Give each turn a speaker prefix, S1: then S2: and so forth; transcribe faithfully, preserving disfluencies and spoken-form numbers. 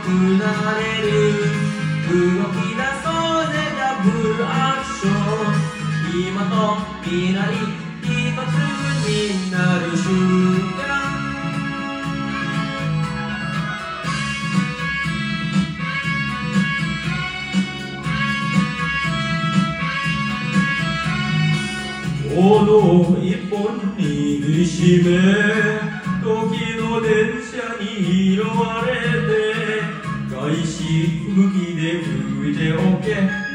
S1: なれる。動き出そうぜダブルアクション。今と未来一つになる瞬間。斧一本握りしめ、時の電車に拾われて、外し向きで吹いておけ。